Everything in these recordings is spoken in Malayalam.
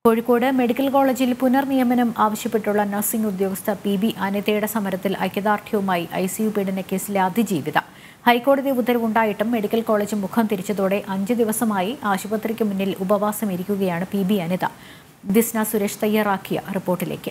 കോഴിക്കോട് മെഡിക്കൽ കോളേജിൽ പുനർനിയമനം ആവശ്യപ്പെട്ടുള്ള നഴ്സിംഗ് ഉദ്യോഗസ്ഥ PB അനിതയുടെ സമരത്തിൽ ഐക്യദാർഢ്യവുമായി ICU പീഡന കേസിലെ അതിജീവിത. ഹൈക്കോടതി ഉത്തരവുണ്ടായിട്ടും മെഡിക്കൽ കോളേജ് മുഖം തിരിച്ചതോടെ 5 ദിവസമായി ആശുപത്രിക്ക് മുന്നിൽ ഉപവാസം ഇരിക്കുകയാണ് PB അനിത. ദിസ്ന സുരേഷ് തയ്യാറാക്കിയ റിപ്പോർട്ടിലേക്ക്.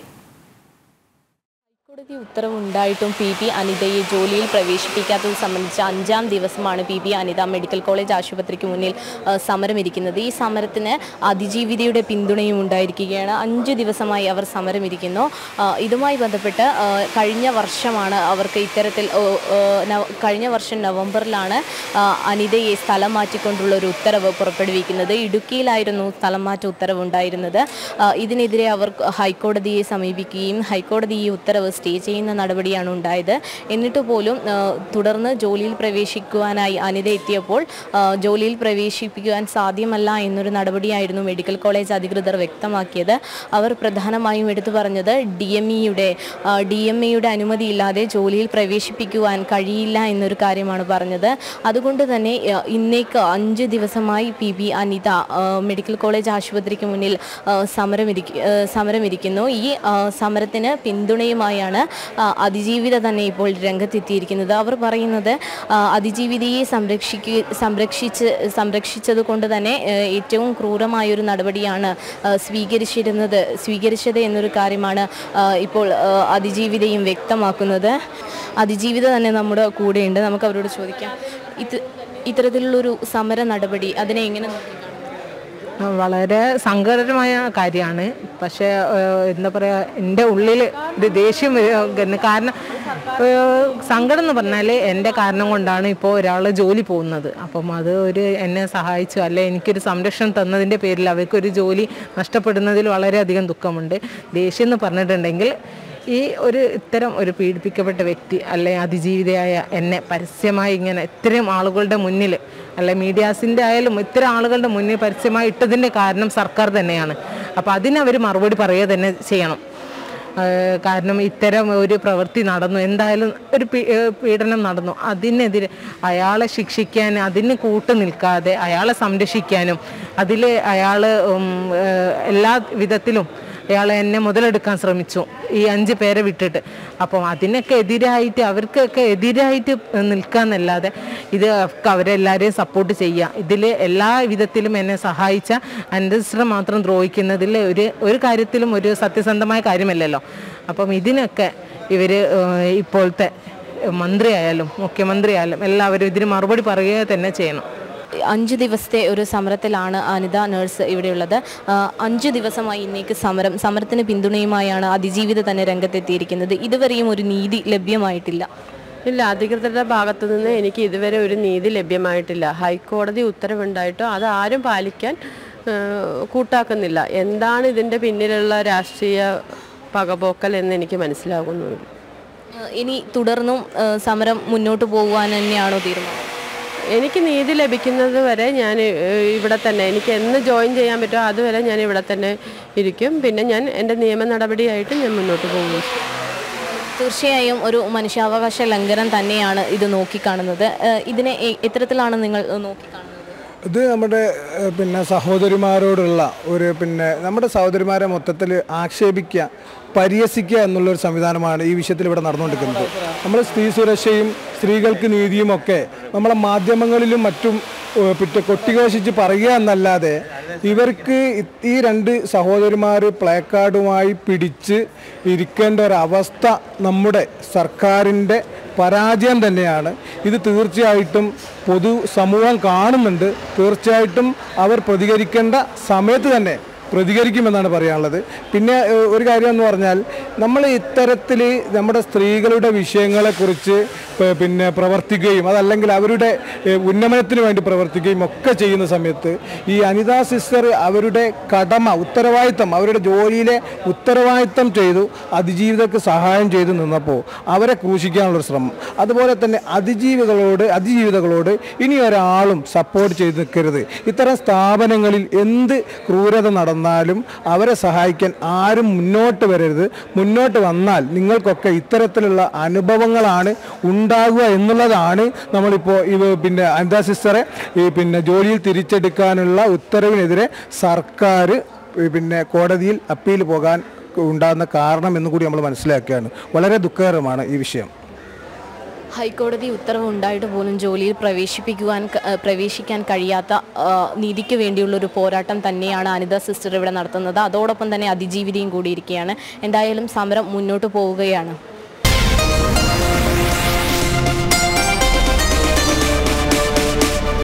ഹൈക്കോടതി ഉത്തരവുണ്ടായിട്ടും PB അനിതയെ ജോലിയിൽ പ്രവേശിപ്പിക്കാത്തത് സംബന്ധിച്ച് 5-ാം ദിവസമാണ് PB അനിത മെഡിക്കൽ കോളേജ് ആശുപത്രിക്ക് മുന്നിൽ സമരമിരിക്കുന്നത്. ഈ സമരത്തിന് അതിജീവിതയുടെ പിന്തുണയും ഉണ്ടായിരിക്കുകയാണ്. 5 ദിവസമായി അവർ സമരമിരിക്കുന്നു. ഇതുമായി ബന്ധപ്പെട്ട് കഴിഞ്ഞ വർഷമാണ് അവർക്ക് ഇത്തരത്തിൽ കഴിഞ്ഞ വർഷം നവംബറിലാണ് അനിതയെ സ്ഥലം മാറ്റിക്കൊണ്ടുള്ള ഒരു ഉത്തരവ് പുറപ്പെടുവിക്കുന്നത്. ഇടുക്കിയിലായിരുന്നു സ്ഥലം മാറ്റ ഉത്തരവുണ്ടായിരുന്നത്. ഇതിനെതിരെ അവർ ഹൈക്കോടതിയെ സമീപിക്കുകയും ഹൈക്കോടതി ഈ ഉത്തരവ് സ്റ്റേ ചെയ്യുന്ന നടപടിയാണ് ഉണ്ടായത്. എന്നിട്ട് പോലും തുടർന്ന് ജോലിയിൽ പ്രവേശിക്കുവാനായി അനിത എത്തിയപ്പോൾ ജോലിയിൽ പ്രവേശിപ്പിക്കുവാൻ സാധ്യമല്ല എന്നൊരു നടപടിയായിരുന്നു മെഡിക്കൽ കോളേജ് അധികൃതർ വ്യക്തമാക്കിയത്. അവർ പ്രധാനമായും എടുത്തു പറഞ്ഞത് DMEയുടെ അനുമതിയില്ലാതെ ജോലിയിൽ പ്രവേശിപ്പിക്കുവാൻ കഴിയില്ല എന്നൊരു കാര്യമാണ് പറഞ്ഞത്. അതുകൊണ്ട് തന്നെ ഇന്നേക്ക് 5 ദിവസമായി PB അനിത മെഡിക്കൽ കോളേജ് ആശുപത്രിക്ക് മുന്നിൽ സമരമിരിക്കുന്നു. ഈ സമരത്തിന് പിന്തുണയുമായാണ് അതിജീവിത തന്നെ ഇപ്പോൾ രംഗത്തെത്തിയിരിക്കുന്നത്. അവർ പറയുന്നത് അതിജീവിതയെ സംരക്ഷിച്ചത് കൊണ്ട് തന്നെ ഏറ്റവും ക്രൂരമായൊരു നടപടിയാണ് സ്വീകരിച്ചത് എന്നൊരു കാര്യമാണ് ഇപ്പോൾ അതിജീവിതയും വ്യക്തമാക്കുന്നത്. അതിജീവിത തന്നെ നമ്മുടെ കൂടെയുണ്ട്. നമുക്ക് അവരോട് ചോദിക്കാം, ഇത്തരത്തിലുള്ളൊരു സമര നടപടി അതിനെ എങ്ങനെ നോക്കിക്കാണും? വളരെ സങ്കടകരമായ കാര്യമാണ്. പക്ഷേ എന്താ പറയുക, എൻ്റെ ഉള്ളിൽ ഒരു ദേഷ്യം കാരണം സങ്കടം എന്ന് പറഞ്ഞാൽ എൻ്റെ കാരണം കൊണ്ടാണ് ഇപ്പോൾ ഒരാൾ ജോലി പോകുന്നത്. അപ്പം അത് എന്നെ സഹായിച്ചു അല്ലെ എനിക്കൊരു സംരക്ഷണം തന്നതിൻ്റെ പേരിൽ അവർക്കൊരു ജോലി നഷ്ടപ്പെടുന്നതിൽ വളരെയധികം ദുഃഖമുണ്ട്. ദേഷ്യം എന്ന് പറഞ്ഞിട്ടുണ്ടെങ്കിൽ ഇത്തരം ഒരു പീഡിപ്പിക്കപ്പെട്ട വ്യക്തി അല്ലെ അതിജീവിതയായ എന്നെ പരസ്യമായി ഇങ്ങനെ ഇത്രയും ആളുകളുടെ മുന്നിൽ അല്ലെ മീഡിയാസിൻ്റെ ആയാലും ഇത്തരം ആളുകളുടെ മുന്നിൽ പരസ്യമായി ഇട്ടതിൻ്റെ കാരണം സർക്കാർ തന്നെയാണ്. അപ്പോൾ അതിനവർ മറുപടി പറയുക തന്നെ ചെയ്യണം. കാരണം ഇത്തരം ഒരു പ്രവൃത്തി നടന്നു, എന്തായാലും ഒരു പീഡനം നടന്നു, അതിനെതിരെ അയാളെ ശിക്ഷിക്കാൻ അതിന് കൂട്ടു നിൽക്കാതെ അയാളെ സംരക്ഷിക്കാനും അതിൽ അയാൾ എല്ലാ വിധത്തിലും അയാളെ എന്നെ മുതലെടുക്കാൻ ശ്രമിച്ചു, ഈ 5 പേരെ വിട്ടിട്ട്. അപ്പം അതിനൊക്കെ എതിരായിട്ട് അവർക്കൊക്കെ എതിരായിട്ട് നിൽക്കാന്നല്ലാതെ അവരെല്ലാവരെയും സപ്പോർട്ട് ചെയ്യുക. ഇതിൽ എല്ലാ വിധത്തിലും എന്നെ സഹായിച്ച അനിതസിസ്റ്റർ മാത്രം ദ്രോഹിക്കുന്നതിൽ ഒരു കാര്യത്തിലും ഒരു സത്യസന്ധമായ കാര്യമല്ലല്ലോ. അപ്പം ഇതിനൊക്കെ ഇവർ ഇപ്പോഴത്തെ മന്ത്രിയായാലും മുഖ്യമന്ത്രിയായാലും എല്ലാവരും ഇതിന് മറുപടി പറയുക തന്നെ ചെയ്യണം. 5 ദിവസത്തെ ഒരു സമരത്തിലാണ് അനിത നഴ്സ് ഇവിടെയുള്ളത്. 5 ദിവസമായി ഇന്നേക്ക് സമരത്തിന് പിന്തുണയുമായാണ് അതിജീവിത തന്നെ രംഗത്തെത്തിയിരിക്കുന്നത്. ഇതുവരെയും ഒരു നീതി ലഭ്യമായിട്ടില്ല. ഇല്ല, അധികൃതരുടെ ഭാഗത്തു നിന്ന് എനിക്ക് ഇതുവരെ ഒരു നീതി ലഭ്യമായിട്ടില്ല. ഹൈക്കോടതി ഉത്തരവുണ്ടായിട്ടോ അത് ആരും പാലിക്കാൻ കൂട്ടാക്കുന്നില്ല. എന്താണ് ഇതിൻ്റെ പിന്നിലുള്ള രാഷ്ട്രീയ പകപോക്കൽ എന്ന് എനിക്ക് മനസ്സിലാകുന്നുമില്ല. ഇനി തുടർന്നും സമരം മുന്നോട്ട് പോകുവാൻ തന്നെയാണോ തീരുമാനം? എനിക്ക് നീതി ലഭിക്കുന്നത് വരെ ഞാൻ ഇവിടെ തന്നെ, എനിക്ക് എന്ന് ജോയിൻ ചെയ്യാൻ പറ്റുമോ അതുവരെ ഞാൻ ഇവിടെ തന്നെ ഇരിക്കും. പിന്നെ ഞാൻ എൻ്റെ നിയമ നടപടിയായിട്ട് ഞാൻ മുന്നോട്ട് പോകുന്നു. തീർച്ചയായും ഒരു മനുഷ്യാവകാശ ലംഘനം തന്നെയാണ് ഇത് നോക്കിക്കാണുന്നത്. ഇതിനെ എത്തരത്തിലാണ് നിങ്ങൾ നോക്കിക്കാണുന്നത്? ഇത് നമ്മുടെ സഹോദരിമാരോടുള്ള നമ്മുടെ സഹോദരിമാരെ മൊത്തത്തിൽ ആക്ഷേപിക്കുക, പരിഹസിക്കുക എന്നുള്ളൊരു സംവിധാനമാണ് ഈ വിഷയത്തിൽ ഇവിടെ നടന്നുകൊണ്ടിരിക്കുന്നത്. നമ്മൾ സ്ത്രീ സുരക്ഷയും സ്ത്രീകൾക്ക് നീതിയും ഒക്കെ നമ്മളെ മാധ്യമങ്ങളിലും മറ്റും കൊട്ടിഘോഷിച്ച് പറയുക എന്നല്ലാതെ ഇവർക്ക് ഈ 2 സഹോദരിമാർ പ്ലേക്കാർഡുമായി പിടിച്ച് ഇരിക്കേണ്ട ഒരവസ്ഥ നമ്മുടെ സർക്കാരിൻ്റെ പരാജയം തന്നെയാണ്. ഇത് തീർച്ചയായിട്ടും പൊതുസമൂഹം കാണുന്നുണ്ട്. തീർച്ചയായിട്ടും അവർ പ്രതികരിക്കേണ്ട സമയത്ത് തന്നെ പ്രതികരിക്കുമെന്നാണ് പറയാനുള്ളത്. പിന്നെ ഒരു കാര്യം എന്ന് പറഞ്ഞാൽ നമ്മൾ ഇത്തരത്തിൽ നമ്മുടെ സ്ത്രീകളുടെ വിഷയങ്ങളെക്കുറിച്ച് പ്രവർത്തിക്കുകയും അതല്ലെങ്കിൽ അവരുടെ ഉന്നമനത്തിന് വേണ്ടി പ്രവർത്തിക്കുകയും ഒക്കെ ചെയ്യുന്ന സമയത്ത് ഈ അനിത സിസ്റ്റർ അവരുടെ ഉത്തരവാദിത്തം അവരുടെ ജോലിയിലെ ഉത്തരവാദിത്തം ചെയ്തു അതിജീവിതർക്ക് സഹായം ചെയ്തു നിന്നപ്പോൾ അവരെ ക്രൂശിക്കാനുള്ളൊരു ശ്രമം. അതുപോലെ തന്നെ അതിജീവിതകളോട് ഇനി ഒരാളും സപ്പോർട്ട് ചെയ്ത് നിൽക്കരുത്. ഇത്തരം സ്ഥാപനങ്ങളിൽ എന്ത് ക്രൂരത നടന്നാലും അവരെ സഹായിക്കാൻ ആരും മുന്നോട്ട് വരരുത്. മുന്നോട്ട് വന്നാൽ നിങ്ങൾക്കൊക്കെ ഇത്തരത്തിലുള്ള അനുഭവങ്ങളാണ് ഉണ്ടാകുക എന്നുള്ളതാണ് നമ്മളിപ്പോൾ അനിത സിസ്റ്ററെ ജോലിയിൽ തിരിച്ചെടുക്കാനുള്ള ഉത്തരവിനെതിരെ സർക്കാർ പിന്നെ കോടതിയിൽ അപ്പീൽ പോകാൻ ഉണ്ടാകുന്ന കാരണം എന്നും കൂടി നമ്മൾ മനസ്സിലാക്കുകയാണ്. വളരെ ദുഃഖകരമാണ് ഈ വിഷയം. ഹൈക്കോടതി ഉത്തരവ് ഉണ്ടായിട്ട് പോലും ജോലിയിൽ പ്രവേശിക്കാൻ കഴിയാത്ത നീതിക്ക് വേണ്ടിയുള്ള ഒരു പോരാട്ടം തന്നെയാണ് അനിത സിസ്റ്റർ ഇവിടെ നടത്തുന്നത്. അതോടൊപ്പം തന്നെ അതിജീവിതയും കൂടിയിരിക്കുകയാണ്. എന്തായാലും സമരം മുന്നോട്ട് പോവുകയാണ്.